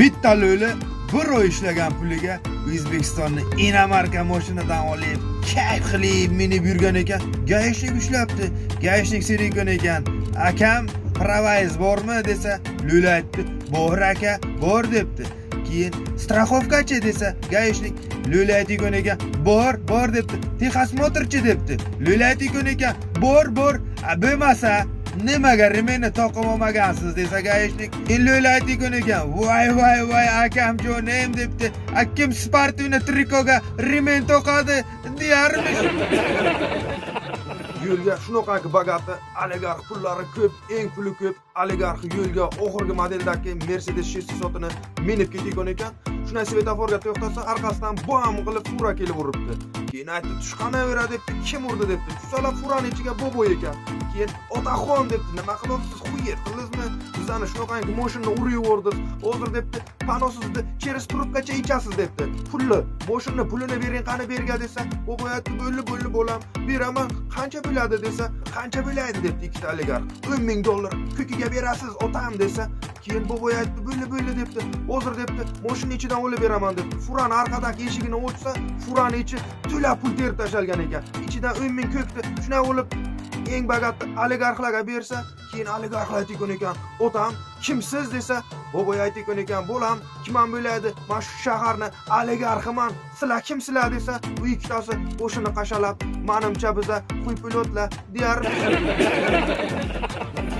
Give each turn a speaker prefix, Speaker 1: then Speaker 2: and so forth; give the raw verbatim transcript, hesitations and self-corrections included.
Speaker 1: bitta lo'li bir oy ishlagan puliga O'zbekistonni inomarka mashinadan olib, kayf qilib minib yurgan ekan. Gaishnik ushlabdi. Gaishnik serikon ekan. Akam pravayz bormi desa, lo'li aytdi, "Bor aka, bor" debdi. Keyin strafovkachi desa, gaishnik lo'li aytgan ekan, "Bor, bor" debdi. Texosmotrchi debdi. Lo'li aytgan ekan, "Bor, bor" bo'lmasa nimaga remeni toqib olmagansiz desa gaishnik. Lo'li aytgan ekan, "Voy, voy, voy akamjonim" debdi. Akim sportivni trikoga remen toqadi deyarmish. Yo'lga shunaqangi bagati oligarx pullari ko'p, eng puli ko'p oligarx yo'lga oxirgi modeldagi Mercedes shessisotini minib ketgan ekan. Shuna svetoforga to'xtasa, orqasidan bam qilib fura kelib uribdi. Keyin aytdi, "Tushqanaveradi" debdi. "Kim urdi" debdi. "Tusalar furani ichiga boboy ekan." Keyin "Otaxon" debdi. "Nima qilyapsiz? Xuyet qildingizmi? Bizani shunaqangi mashinani urib yubordingiz. Hozir" debdi, "Panosizni cheris turibgacha ichasiz" debdi. "Pulli, mashinani pulini bering, qani berga" desa, "Boboy aytdi, "Bo'lli, bo'lli bo'lam, beraman." "Qancha bo'ladi" desa, "Qancha bo'ladi" debdi ikkita oligarx. o'n ming dollar ko'kiga berasiz otam desa, keyin boboy aytdi, "Bo'lli, bo'lli" debdi. "Hozir" debdi, "Mashina ichidan olib beraman" debdi. Furani orqadagi eshigini ochsa, furani ichi to'la pul terib tashalgan ekan. Ichidan o'n ming ko'kdi. Shuna olib eng bagatli oligarxlarga bersa, keyin oligarxlar aytgan ekan, "Otam, kimsiz" desa, boboy aytgan ekan, "Bo'lam, kimman bo'ladi? Men shu shaharni oligarximan. Sizlar kimsizlar" desa, bu ikkitasi qo'shini qashalab, "Menimcha biza quy pilotlar" deyar.